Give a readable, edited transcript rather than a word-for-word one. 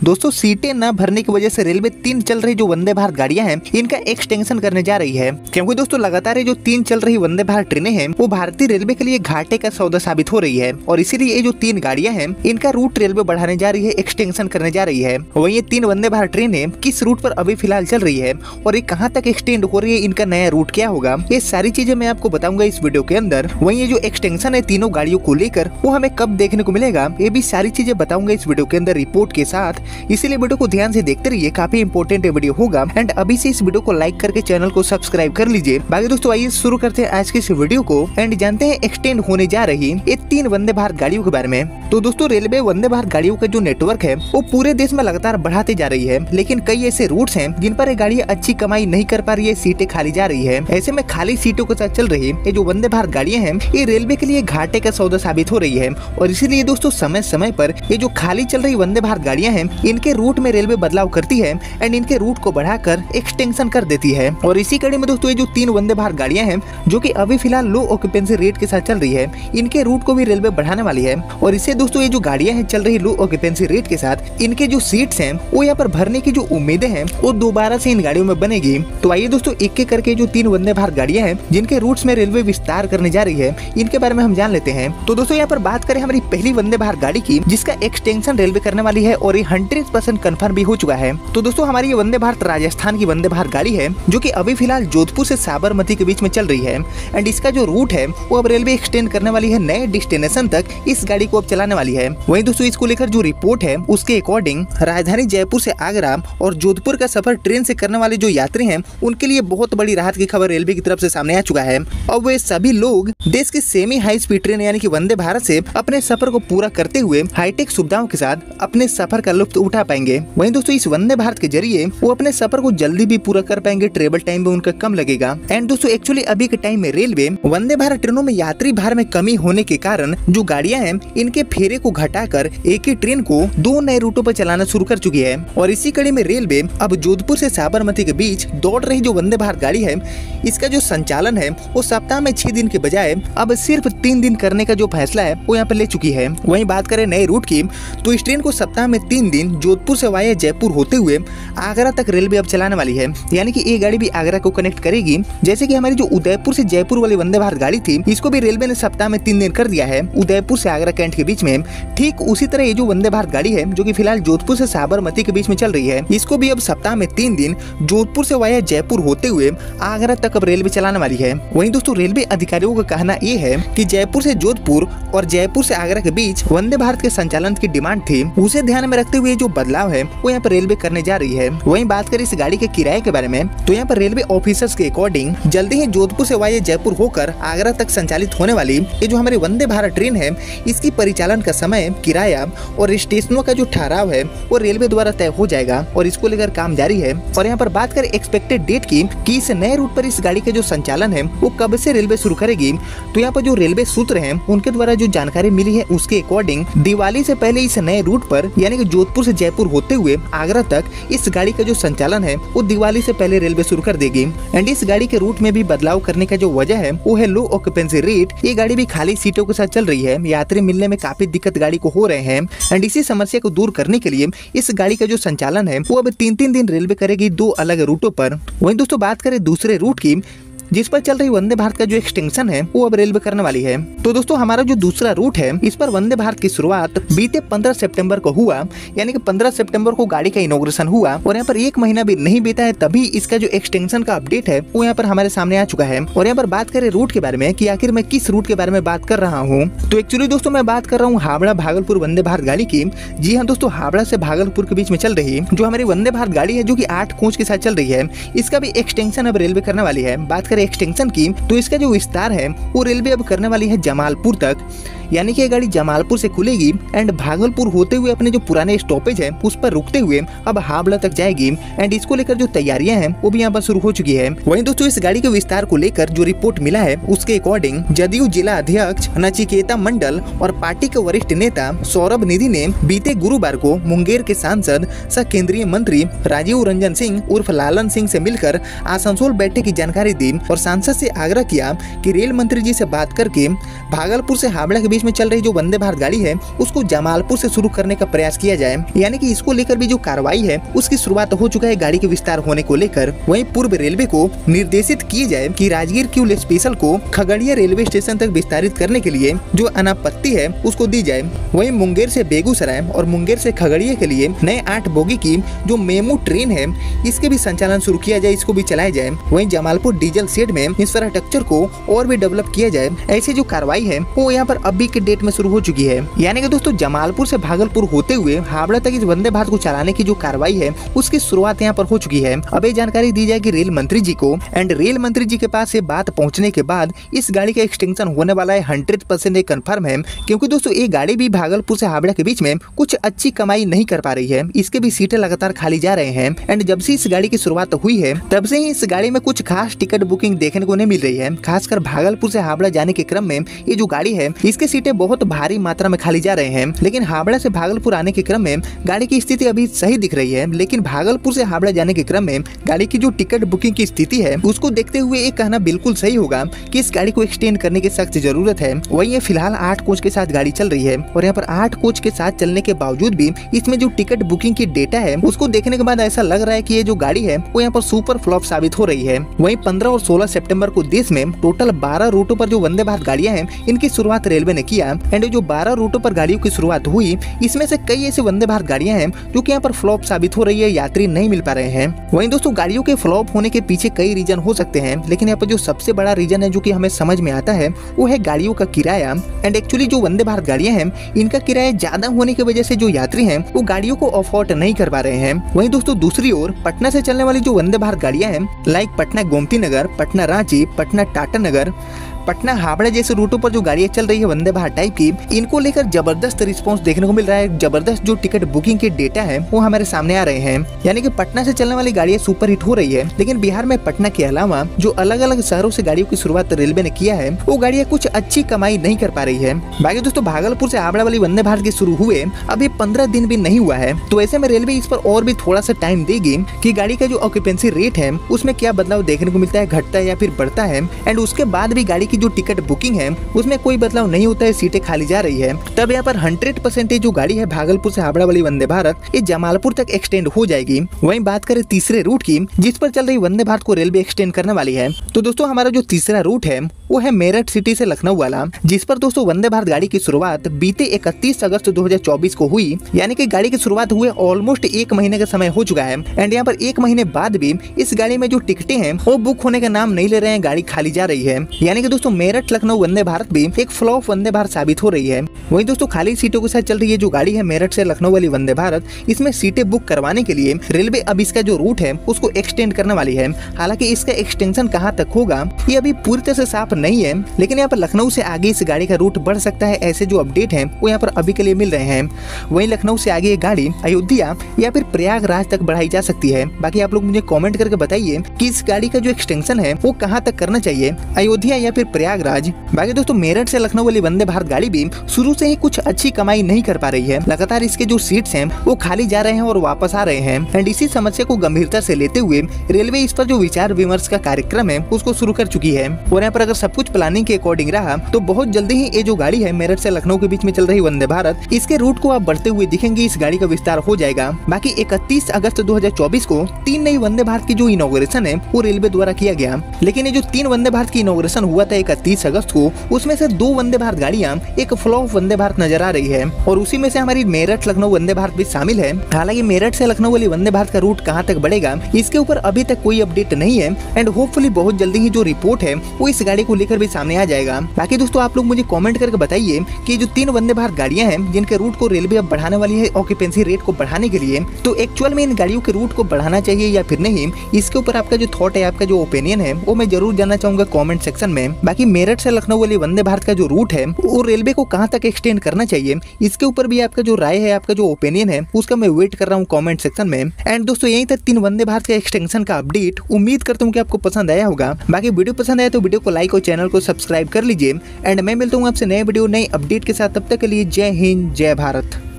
दोस्तों सीटें न भरने की वजह से रेलवे 3 चल रही जो वंदे भारत गाड़ियां हैं इनका एक्सटेंशन करने जा रही है, क्योंकि दोस्तों लगातार जो 3 चल रही वंदे भारत ट्रेनें हैं वो भारतीय रेलवे के लिए घाटे का सौदा साबित हो रही है और इसीलिए ये जो 3 गाड़ियां हैं इनका रूट रेलवे बढ़ाने जा रही है, एक्सटेंशन करने जा रही है। वही ये 3 वंदे भारत ट्रेनें किस रूट पर अभी फिलहाल चल रही है और ये कहाँ तक एक्सटेंड हो रही है, इनका नया रूट क्या होगा, ये सारी चीजें मैं आपको बताऊंगा इस वीडियो के अंदर। वही ये जो एक्सटेंशन है तीनों गाड़ियों को लेकर वो हमें कब देखने को मिलेगा, ये भी सारी चीजें बताऊंगा इस वीडियो के अंदर रिपोर्ट के साथ, इसीलिए वीडियो को ध्यान से देखते रहिए, काफी इंपॉर्टेंट वीडियो होगा। एंड अभी से इस वीडियो को लाइक करके चैनल को सब्सक्राइब कर लीजिए। बाकी दोस्तों आइए शुरू करते हैं आज के इस वीडियो को एंड जानते हैं एक्सटेंड होने जा रही ये 3 वंदे भारत गाड़ियों के बारे में। तो दोस्तों रेलवे वंदे भारत गाड़ियों का जो नेटवर्क है वो पूरे देश में लगातार बढ़ाते जा रही है, लेकिन कई ऐसे रूट्स हैं जिन पर ये गाड़ियां अच्छी कमाई नहीं कर पा रही है, सीटें खाली जा रही है। ऐसे में खाली सीटों के साथ चल रही ये जो वंदे भारत गाड़ियां हैं ये रेलवे के लिए घाटे का सौदा साबित हो रही है और इसीलिए दोस्तों समय समय पर ये जो खाली चल रही वंदे भारत गाड़ियां हैं इनके रूट में रेलवे बदलाव करती है एंड इनके रूट को बढ़ाकर एक्सटेंशन कर देती है। और इसी कड़ी में दोस्तों ये जो 3 वंदे भारत गाड़ियां हैं जो कि अभी फिलहाल लो ऑक्यूपेंसी रेट के साथ चल रही है, इनके रूट को भी रेलवे बढ़ाने वाली है। और इससे दोस्तों ये जो गाड़ियां हैं चल रही लो ऑक्यूपेंसी रेट के साथ इनके जो सीट्स हैं वो यहाँ पर भरने की जो उम्मीदें हैं वो दोबारा से इन गाड़ियों में बनेगी। तो आइए दोस्तों एक एक करके जो 3 वंदे भारत गाड़ियां हैं जिनके रूट्स में रेलवे विस्तार करने जा रही है इनके बारे में हम जान लेते हैं। तो दोस्तों यहाँ पर बात करें हमारी पहली वंदे भारत गाड़ी की जिसका एक्सटेंशन रेलवे करने वाली है और ये 100% कंफर्म भी हो चुका है। तो दोस्तों हमारी ये वंदे भारत राजस्थान की वंदे भारत गाड़ी है जो कि अभी फिलहाल जोधपुर से साबरमती के बीच में चल रही है एंड इसका जो रूट है वो अब रेलवे एक्सटेंड करने वाली है, नए डेस्टिनेशन तक इस गाड़ी को अब चलाने वाली है। वहीं दोस्तों इसको लेकर जो रिपोर्ट है उसके अकॉर्डिंग राजधानी जयपुर से आगरा और जोधपुर का सफर ट्रेन से करने वाले जो यात्री हैं उनके लिए बहुत बड़ी राहत की खबर रेलवे की तरफ से सामने आ चुका है। अब वे सभी लोग देश की सेमी हाई स्पीड ट्रेन यानी कि वंदे भारत से अपने सफर को पूरा करते हुए हाईटेक सुविधाओं के साथ अपने सफर का लुत्फ उठा पाएंगे। वहीं दोस्तों इस वंदे भारत के जरिए वो अपने सफर को जल्दी भी पूरा कर पाएंगे, ट्रेवल टाइम भी उनका कम लगेगा। एंड दोस्तों एक्चुअली अभी के टाइम में रेलवे वंदे भारत ट्रेनों में यात्री भार में कमी होने के कारण जो गाड़ियां हैं इनके फेरे को घटाकर एक ही ट्रेन को 2 नए रूटों पर चलाना शुरू कर चुकी है। और इसी कड़ी में रेलवे अब जोधपुर से साबरमती के बीच दौड़ रही जो वंदे भारत गाड़ी है इसका जो संचालन है वो सप्ताह में 6 दिन के बजाय अब सिर्फ 3 दिन करने का जो फैसला है वो यहाँ पर ले चुकी है। वहीं बात करें नए रूट की तो इस ट्रेन को सप्ताह में 3 दिन जोधपुर से वाया जयपुर होते हुए आगरा तक रेलवे अब चलाने वाली है, यानी कि ये गाड़ी भी आगरा को कनेक्ट करेगी। जैसे कि हमारी जो उदयपुर से जयपुर वाली वंदे भारत गाड़ी थी इसको भी रेलवे ने सप्ताह में 3 दिन कर दिया है उदयपुर से आगरा कैंट के बीच में। ठीक उसी तरह ये जो वंदे भारत गाड़ी है जो कि फिलहाल जोधपुर से साबरमती के बीच में चल रही है इसको भी अब सप्ताह में 3 दिन जोधपुर से वाया जयपुर होते हुए आगरा तक अब रेलवे चलाने वाली है। वहीं दोस्तों रेलवे अधिकारियों का कहना ये है कि जयपुर से जोधपुर और जयपुर से आगरा के बीच वंदे भारत के संचालन की डिमांड थी, उसे ध्यान में रखते हुए जो बदलाव है वो यहाँ पर रेलवे करने जा रही है। वहीं बात करें इस गाड़ी के किराए के बारे में तो यहाँ पर रेलवे ऑफिसर्स के अकॉर्डिंग जल्दी ही जोधपुर से वाया जयपुर होकर आगरा तक संचालित होने वाली ये जो हमारी वंदे भारत ट्रेन है इसकी परिचालन का समय, किराया और स्टेशनों का जो ठहराव है वो रेलवे द्वारा तय हो जाएगा और इसको लेकर काम जारी है। और यहाँ पर बात करें एक्सपेक्टेड डेट की कि इस नए रूट पर इस गाड़ी का जो संचालन है वो कब से रेलवे शुरू करेगी, तो यहाँ पर जो रेलवे सूत्र हैं उनके द्वारा जो जानकारी मिली है उसके अकॉर्डिंग दिवाली से पहले इस नए रूट पर यानी कि जोधपुर से जयपुर होते हुए आगरा तक इस गाड़ी का जो संचालन है वो दिवाली से पहले रेलवे शुरू कर देगी। एंड इस गाड़ी के रूट में भी बदलाव करने का जो वजह है वो है लो ऑक्यूपेंसी रेट। ये गाड़ी भी खाली सीटों के साथ चल रही है, यात्री मिलने में काफी दिक्कत गाड़ी को हो रहे हैं एंड इसी समस्या को दूर करने के लिए इस गाड़ी का जो संचालन है वो अब 3-3 दिन रेलवे करेगी 2 अलग रूटों पर। वहीं दोस्तों बात करें दूसरे रूट की जिस पर चल रही वंदे भारत का जो एक्सटेंशन है वो अब रेलवे करने वाली है। तो दोस्तों हमारा जो दूसरा रूट है इस पर वंदे भारत की शुरुआत बीते 15 सितंबर को हुआ, यानी कि 15 सितंबर को गाड़ी का इनॉग्रेशन हुआ और यहाँ पर 1 महीना भी नहीं बीता है तभी इसका जो एक्सटेंशन का अपडेट है वो यहाँ पर हमारे सामने आ चुका है। और यहाँ पर बात करें रूट के बारे में कि आखिर मैं किस रूट के बारे में बात कर रहा हूँ, तो एक्चुअली दोस्तों मैं बात कर रहा हूँ हावड़ा भागलपुर वंदे भारत गाड़ी की। जी हाँ दोस्तों, हावड़ा से भागलपुर के बीच में चल रही जो हमारी वंदे भारत गाड़ी है जो की 8 कोच के साथ चल रही है इसका भी एक्सटेंशन अब रेलवे करने वाली है। बात करें एक्सटेंशन की तो इसका जो विस्तार है वो रेलवे अब करने वाली है जमालपुर तक, यानी कि ये गाड़ी जमालपुर से खुलेगी एंड भागलपुर होते हुए अपने जो पुराने स्टॉपेज है उस पर रुकते हुए अब हावड़ा तक जाएगी एंड इसको लेकर जो तैयारियां हैं वो भी यहाँ पर शुरू हो चुकी है। वहीं दोस्तों इस गाड़ी के विस्तार को लेकर जो रिपोर्ट मिला है उसके अकॉर्डिंग जदयू जिला अध्यक्ष नचिकेता मंडल और पार्टी के वरिष्ठ नेता सौरभ निधि ने बीते गुरुवार को मुंगेर के सांसद सह केंद्रीय मंत्री राजीव रंजन सिंह उर्फ लालन सिंह से मिलकर आसनसोल बैठक की जानकारी दी और सांसद से आग्रह किया कि रेल मंत्री जी से बात करके भागलपुर से हावड़ा के बीच में चल रही जो वंदे भारत गाड़ी है उसको जमालपुर से शुरू करने का प्रयास किया जाए, यानी कि इसको लेकर भी जो कार्रवाई है उसकी शुरुआत हो चुका है गाड़ी के विस्तार होने को लेकर। वहीं पूर्व रेलवे को निर्देशित किया जाए कि राजगीर क्यूल स्पेशल को खगड़िया रेलवे स्टेशन तक विस्तारित करने के लिए जो अनापत्ति है उसको दी जाए। वहीं मुंगेर से बेगूसराय और मुंगेर से खगड़िया के लिए नए 8 बोगी की जो मेमू ट्रेन है इसके भी संचालन शुरू किया जाए, इसको भी चलाया जाए। वहीं जमालपुर डीजल शेड में इंफ्रास्ट्रक्चर को और भी डेवलप किया जाए। ऐसी जो कार्रवाई है वो यहाँ पर अभी के डेट में शुरू हो चुकी है, यानी कि दोस्तों जमालपुर से भागलपुर होते हुए हावड़ा तक इस वंदे भारत को चलाने की जो कार्रवाई है उसकी शुरुआत यहाँ पर हो चुकी है। अब ये जानकारी दी जाएगी रेल मंत्री जी को, एंड रेल मंत्री जी के पास ये बात पहुंचने के बाद इस गाड़ी का एक्सटेंशन होने वाला है 100% कंफर्म है, क्योंकि दोस्तों ये गाड़ी भी भागलपुर से हावड़ा के बीच में कुछ अच्छी कमाई नहीं कर पा रही है। इसके भी सीटें लगातार खाली जा रहे हैं, एंड जब से इस गाड़ी की शुरुआत हुई है तब से ही इस गाड़ी में कुछ खास टिकट बुकिंग देखने को नहीं मिल रही है। खासकर भागलपुर से हावड़ा जाने के क्रम में ये जो गाड़ी है इसके सीटें बहुत भारी मात्रा में खाली जा रहे हैं, लेकिन हावड़ा से भागलपुर आने के क्रम में गाड़ी की स्थिति अभी सही दिख रही है। लेकिन भागलपुर से हावड़ा जाने के क्रम में गाड़ी की जो टिकट बुकिंग की स्थिति है उसको देखते हुए ये कहना बिल्कुल सही होगा कि इस गाड़ी को एक्सटेंड करने की सख्त जरूरत है। वही ये फिलहाल 8 कोच के साथ गाड़ी चल रही है, और यहाँ पर 8 कोच के साथ चलने के बावजूद भी इसमें जो टिकट बुकिंग की डेटा है उसको देखने के बाद ऐसा लग रहा है कि ये जो गाड़ी है वो यहाँ पर सुपर फ्लॉप साबित हो रही है। वहीं 15 और 16 सितंबर को देश में टोटल 12 रूटों पर जो वंदे भारत गाड़ियां हैं इनकी शुरुआत रेलवे ने किया, एंड जो 12 रूटों पर गाड़ियों की शुरुआत हुई इसमें से कई ऐसे वंदे भारत गाड़ियां हैं जो कि यहाँ पर फ्लॉप साबित हो रही है, यात्री नहीं मिल पा रहे हैं। वहीं दोस्तों गाड़ियों के फ्लॉप होने के पीछे कई रीजन हो सकते हैं, लेकिन यहाँ पर जो सबसे बड़ा रीजन है जो कि हमें समझ में आता है वो है गाड़ियों का किराया। एंड एक्चुअली जो वंदे भारत गाड़ियां हैं इनका किराया ज्यादा होने की वजह से जो यात्री हैं वो गाड़ियों को अफोर्ड नहीं कर पा रहे हैं। वहीं दोस्तों दूसरी ओर पटना से चलने वाली जो वंदे भारत गाड़ियां हैं लाइक पटना गोमती नगर, पटना रांची, पटना टाटा नगर, पटना हावड़ा जैसे रूटों पर जो गाड़ियां चल रही है वंदे भारत टाइप की, इनको लेकर जबरदस्त रिस्पांस देखने को मिल रहा है। जबरदस्त जो टिकट बुकिंग के डेटा है वो हमारे सामने आ रहे हैं, यानी कि पटना से चलने वाली गाड़ियां सुपर हिट हो रही है। लेकिन बिहार में पटना के अलावा जो अलग अलग शहरों से गाड़ियों की शुरुआत रेलवे ने किया है वो गाड़ियां कुछ अच्छी कमाई नहीं कर पा रही है। बाकी दोस्तों भागलपुर से हावड़ा वाली वंदे भारत के शुरू हुए अभी 15 दिन भी नहीं हुआ है, तो ऐसे में रेलवे इस पर और भी थोड़ा सा टाइम देगी कि गाड़ी का जो ऑक्यूपेंसी रेट है उसमें क्या बदलाव देखने को मिलता है, घटता है या फिर बढ़ता है। एंड उसके बाद भी गाड़ी की जो टिकट बुकिंग है उसमें कोई बदलाव नहीं होता है, सीटें खाली जा रही है, तब यहाँ पर 100% जो गाड़ी है भागलपुर से हावड़ा वाली वंदे भारत ये जमालपुर तक एक्सटेंड हो जाएगी। वहीं बात करें तीसरे रूट की जिस पर चल रही वंदे भारत को रेलवे एक्सटेंड करने वाली है, तो दोस्तों हमारा जो तीसरा रूट है वो है मेरठ सिटी से लखनऊ वाला, जिस पर दोस्तों वंदे भारत गाड़ी की शुरुआत बीते 31 अगस्त 2024 को हुई, यानी कि गाड़ी की शुरुआत हुए ऑलमोस्ट 1 महीने का समय हो चुका है। एंड यहाँ पर 1 महीने बाद भी इस गाड़ी में जो टिकटें हैं वो बुक होने का नाम नहीं ले रहे हैं, गाड़ी खाली जा रही है, यानी कि दोस्तों मेरठ लखनऊ वंदे भारत भी एक फ्लॉप वंदे भारत साबित हो रही है। वहीं दोस्तों खाली सीटों के साथ चल रही है जो गाड़ी है मेरठ से लखनऊ वाली वंदे भारत, इसमें सीटें बुक करवाने के लिए रेलवे अब इसका जो रूट है उसको एक्सटेंड करने वाली है। हालांकि इसका एक्सटेंशन कहाँ तक होगा ये अभी पूरी तरह से साफ नहीं है, लेकिन यहाँ पर लखनऊ से आगे इस गाड़ी का रूट बढ़ सकता है, ऐसे जो अपडेट हैं वो यहाँ पर अभी के लिए मिल रहे हैं। वहीं लखनऊ से आगे ये गाड़ी अयोध्या या फिर प्रयागराज तक बढ़ाई जा सकती है। बाकी आप लोग मुझे कमेंट करके बताइए कि इस गाड़ी का जो एक्सटेंशन है वो कहाँ तक करना चाहिए, अयोध्या या फिर प्रयागराज। बाकी दोस्तों मेरठ से लखनऊ वाली वंदे भारत गाड़ी भी शुरू से ही कुछ अच्छी कमाई नहीं कर पा रही है, लगातार इसके जो सीट्स हैं वो खाली जा रहे हैं और वापस आ रहे हैं। एंड इसी समस्या को गंभीरता से लेते हुए रेलवे इस पर जो विचार विमर्श का कार्यक्रम है उसको शुरू कर चुकी है। और यहाँ पर अगर सब कुछ प्लानिंग के अकॉर्डिंग रहा तो बहुत जल्दी ही ये जो गाड़ी है मेरठ से लखनऊ के बीच में चल रही वंदे भारत, इसके रूट को आप बढ़ते हुए दिखेंगे, इस गाड़ी का विस्तार हो जाएगा। बाकी 31 अगस्त 2024 को 3 नई वंदे भारत की जो इनॉग्रेशन है वो रेलवे द्वारा किया गया, लेकिन ये जो 3 वंदे भारत की इनॉग्रेशन हुआ था 31 अगस्त को, उसमें से 2 वंदे भारत गाड़ियां एक फ्लॉप वंदे भारत नजर आ रही है, और उसी में से हमारी मेरठ लखनऊ वंदे भारत भी शामिल है। हालांकि मेरठ से लखनऊ वाली वंदे भारत का रूट कहां तक बढ़ेगा इसके ऊपर अभी तक कोई अपडेट नहीं है, एंड होपफुली बहुत जल्दी ही जो रिपोर्ट है वो इस गाड़ी को लेकर भी सामने आ जाएगा। बाकी दोस्तों आप लोग मुझे कमेंट करके बताइए कि जो 3 वंदे भारत गाड़ियां हैं जिनके रूट को रेलवे अब बढ़ाने वाली है ऑक्यूपेंसी रेट को बढ़ाने के लिए, तो एक्चुअल में इन गाड़ियों के रूट को बढ़ाना चाहिए या फिर नहीं, इसके ऊपर आपका जो थॉट है, आपका जो ओपिनियन है वो मैं जरूर जानना चाहूंगा कमेंट सेक्शन में। बाकी मेरठ से लखनऊ वाली वंदे भारत का जो रूट है वो रेलवे को कहां तक एक्सटेंड करना चाहिए, इसके ऊपर भी आपका जो राय है, आपका जो ओपिनियन है उसका मैं वेट कर रहा हूँ कमेंट सेक्शन में। एंड दोस्तों यही तक 3 वंदे भारत का एक्सटेंशन का अपडेट, उम्मीद करता हूँ कि आपको पसंद आया होगा। बाकी वीडियो पसंद आया तो वीडियो को लाइक और चैनल को सब्सक्राइब कर लीजिए, एंड मैं मिलता हूँ आपसे नए वीडियो नए अपडेट के साथ, तब तक के लिए जय हिंद जय भारत।